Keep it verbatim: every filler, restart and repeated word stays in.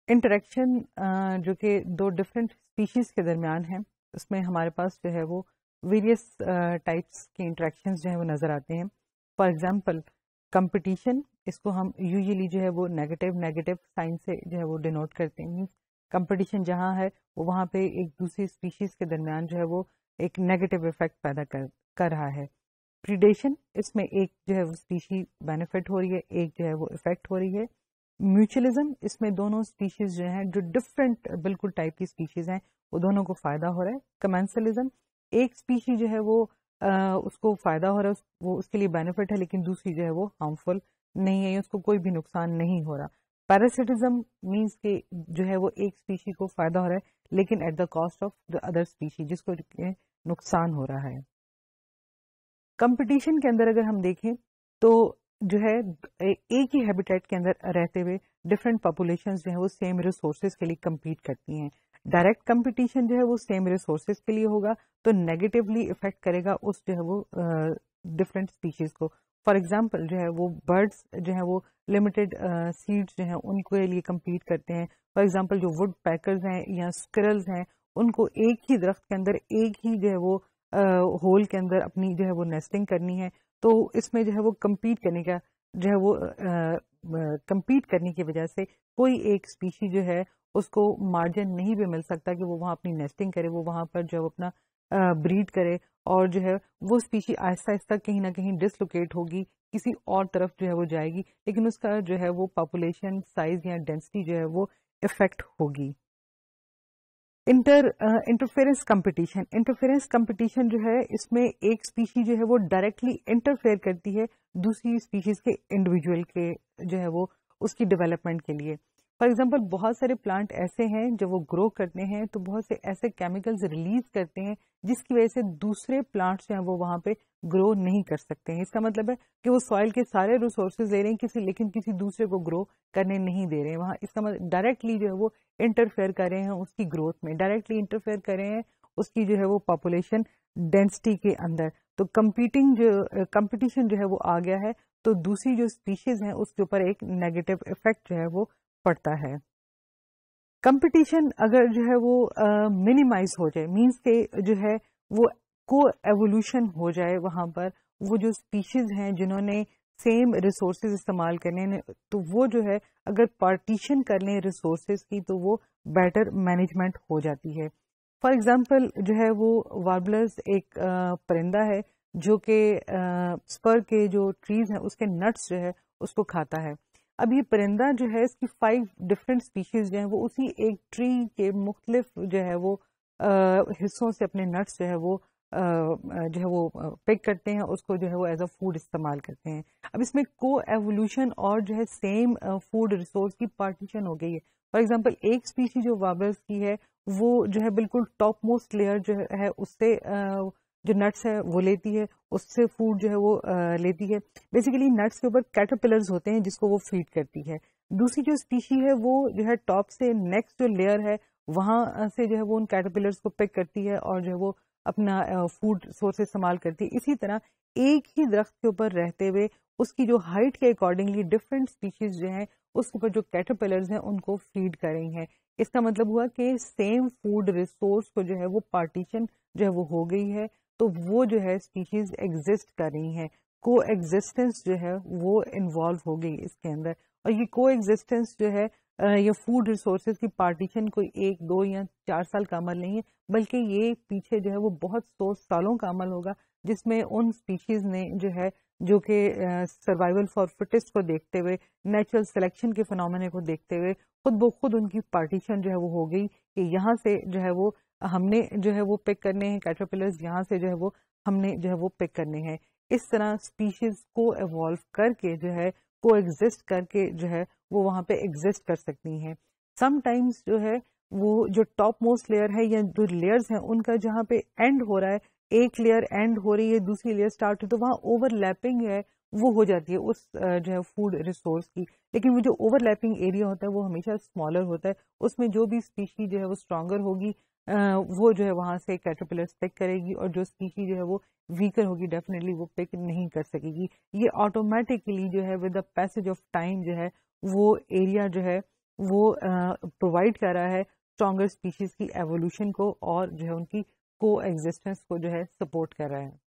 Interaction جو کہ دو different species کے درمیان ہے، اس میں ہمارے پاس جو ہے وہ ویریس ٹائپس کے انٹریکشنز جو ہیں وہ نظر آتے ہیں. فار ایگزامپل کمپٹیشن، اس کو ہم یوزلی جو ہے وہ نیگیٹو نیگیٹو سائن سے جو ہے وہ ڈینوٹ کرتے ہیں. کمپٹیشن جہاں ہے وہ وہاں پہ ایک دوسری اسپیشیز کے درمیان جو ہے وہ ایک نیگیٹو افیکٹ پیدا کر کر رہا ہے. پریڈیشن، اس میں ایک جو ہے وہ اسپیشی بینیفٹ ہو رہی ہے، ایک جو ہے وہ افیکٹ ہو رہی ہے. میوچلزم، اس میں دونوں اسپیشیز جو ہیں جو ڈفرینٹ بالکل ٹائپ کی اسپیشیز ہیں وہ دونوں کو فائدہ ہو رہا ہے. کمینسلزم، ایک اسپیشی جو ہے وہ آ, اس کو فائدہ ہو رہا ہے، وہ اس کے لیے بینیفٹ ہے، لیکن دوسری جو ہے وہ ہارمفل نہیں ہے، اس کو کوئی بھی نقصان نہیں ہو رہا. پیراسٹزم مینس کہ جو ہے وہ ایک اسپیشی کو فائدہ ہو رہا ہے لیکن at the cost of the other species, جس کو نقصان ہو رہا ہے. کمپٹیشن کے اندر اگر ہم دیکھیں تو جو ہے ایک ہی ہیبیٹیٹ کے اندر رہتے ہوئے ڈفرینٹ پاپولیشن جو ہے وہ سیم ریسورسز کے لیے کمپیٹ کرتی ہیں. ڈائریکٹ کمپٹیشن جو ہے وہ سیم ریسورسز کے لیے ہوگا تو نیگیٹولی افیکٹ کرے گا اس جو ہے وہ ڈفرینٹ اسپیشیز کو. فار ایگزامپل جو ہے وہ برڈس جو ہے وہ لمیٹڈ سیڈس جو ہیں ان کے لیے کمپیٹ کرتے ہیں. فار ایگزامپل جو وڈ پیکرز ہیں یا اسکرلز ہیں، ان کو ایک ہی درخت کے اندر ایک ہی جو ہے وہ ہول کے اندر اپنی جو ہے وہ نیسٹنگ کرنی ہے، تو اس میں جو ہے وہ کمپیٹ کرنے کا جو ہے وہ کمپیٹ کرنے کی وجہ سے کوئی ایک اسپیشی جو ہے اس کو مارجن نہیں بھی مل سکتا کہ وہ وہاں اپنی نیسٹنگ کرے، وہ وہاں پر جو ہے اپنا بریڈ کرے، اور جو ہے وہ اسپیشی آہستہ آہستہ کہیں نہ کہیں ڈسلوکیٹ ہوگی، کسی اور طرف جو ہے وہ جائے گی، لیکن اس کا جو ہے وہ پاپولیشن سائز یا ڈینسٹی جو ہے وہ افیکٹ ہوگی. Inter interference competition, interference competition جو ہے اس میں ایک اسپیشی جو ہے وہ ڈائریکٹلی انٹرفیئر کرتی ہے دوسری اسپیشیز کے انڈیویجول کے جو ہے وہ اس کی ڈیولپمنٹ کے لیے. فار ایگزامپل بہت سارے پلانٹ ایسے ہیں جب وہ گرو کرتے ہیں تو بہت سے ایسے کیمیکلز ریلیز کرتے ہیں جس کی وجہ سے دوسرے پلانٹس جو ہیں وہ وہاں پہ گرو نہیں کر سکتے ہیں. اس کا مطلب ہے کہ وہ سوائل کے سارے ریسورسز لے رہے ہیں کسی لیکن کسی دوسرے کو گرو کرنے نہیں دے رہے ہیں. وہاں اس کا مطلب ڈائریکٹلی جو ہے وہ انٹرفیئر کر رہے ہیں اس کی گروتھ میں، ڈائریکٹلی انٹرفیئر کر رہے ہیں اس کی جو ہے وہ پاپولیشن ڈینسٹی کے اندر. تو کمپیٹنگ جو کمپٹیشن جو ہے وہ آ گیا ہے تو دوسری جو اسپیشیز ہیں اس کے اوپر ایک نیگیٹو افیکٹ جو ہے وہ پڑتا ہے. کمپٹیشن اگر جو ہے وہ منیمائز uh, ہو جائے، مینس کہ جو ہے وہ کو ایوولوشن ہو جائے، وہاں پر وہ جو اسپیشیز ہیں جنہوں نے سیم ریسورسز استعمال کرنے تو وہ جو ہے اگر پارٹیشن کر لیں ریسورسز کی تو وہ بیٹر مینجمنٹ ہو جاتی ہے. فار ایگزامپل جو ہے وہ واربلرز ایک uh, پرندہ ہے جو کہ اسپر uh, کے جو ٹریز ہیں اس کے نٹس جو ہے اس کو کھاتا ہے. اب یہ پرندہ جو ہے اس کی فائیو ڈفرینٹ اسپیشیز جو ہیں وہ اسی ایک ٹری کے مختلف جو ہے وہ حصوں سے اپنے نٹس جو ہے وہ جو ہے وہ پک کرتے ہیں، اس کو جو ہے وہ ایز اے فوڈ استعمال کرتے ہیں. اب اس میں کو ایوولوشن اور جو ہے سیم فوڈ ریسورس کی پارٹیشن ہو گئی ہے. فار ایگزامپل ایک اسپیشی جو واربلرز کی ہے وہ جو ہے بالکل ٹاپ موسٹ لیئر جو ہے اس سے جو نٹس ہے وہ لیتی ہے، اس سے فوڈ جو ہے وہ لیتی ہے. بیسیکلی نٹس کے اوپر کیٹرپلرز ہوتے ہیں جس کو وہ فیڈ کرتی ہے. دوسری جو اسپیشی ہے وہ جو ہے ٹاپ سے نیکسٹ جو لیئر ہے وہاں سے جو ہے وہ ان کیٹرپلرز کو پک کرتی ہے اور جو ہے وہ اپنا فوڈ سورس استعمال کرتی ہے. اسی طرح ایک ہی درخت کے اوپر رہتے ہوئے اس کی جو ہائٹ کے اکارڈنگلی ڈفرینٹ اسپیشیز جو ہیں اس کے اوپر جو کیٹرپلرز ہیں ان کو فیڈ کر رہی ہیں. اس کا مطلب ہوا کہ سیم فوڈ ریسورس کو جو ہے وہ پارٹیشن جو ہے وہ ہو گئی ہے، تو وہ جو ہے اسپیشیز ایگزسٹ کر رہی ہیں. کو ایگزسٹنس جو ہے وہ انوالو ہو گئی اس کے اندر. اور یہ کو ایگزسٹنس جو ہے یہ فوڈ ریسورسز کی پارٹیشن کوئی ایک دو یا چار سال کا عمل نہیں ہے، بلکہ یہ پیچھے جو ہے وہ بہت سو سالوں کا عمل ہوگا جس میں ان اسپیشیز نے جو ہے جو کہ سروائیول فار فٹسٹ کو دیکھتے ہوئے، نیچرل سلیکشن کے فنومینا کو دیکھتے ہوئے خود بخود ان کی پارٹیشن جو ہے وہ ہو گئی کہ یہاں سے جو ہے وہ ہم نے جو ہے وہ پک کرنے ہیں کیٹرپلرز، یہاں سے جو ہے وہ ہم نے جو ہے وہ پک کرنے ہیں. اس طرح اسپیشیز کو ایوالو کر کے جو ہے کو ایگزسٹ کر کے جو ہے وہ وہاں پہ ایگزسٹ کر سکتی ہیں. سم ٹائمز جو ہے وہ جو ٹاپ موسٹ لیئر ہے یا جو لیئرز ہیں ان کا جہاں پہ اینڈ ہو رہا ہے، ایک لیئر اینڈ ہو رہی ہے دوسری لیئر اسٹارٹ ہو، تو وہاں اوور لیپنگ ہے وہ ہو جاتی ہے اس جو ہے فوڈ ریسورس کی. لیکن وہ جو اوور لیپنگ ایریا ہوتا ہے وہ ہمیشہ اسمالر ہوتا ہے، اس میں جو بھی اسپیشی جو ہے وہ اسٹرانگر ہوگی وہ جو ہے وہاں سے کیٹرپلر پک کرے گی، اور جو اسپیشی جو ہے وہ ویکر ہوگی ڈیفینیٹلی وہ پک نہیں کر سکے گی. یہ آٹومیٹکلی جو ہے with the passage of time جو ہے وہ ایریا جو ہے وہ پرووائڈ کر رہا ہے اسٹرانگر اسپیشیز کی ایوولوشن کو اور جو ہے ان کی کو ایگزسٹنس کو جو ہے سپورٹ کر رہا ہے.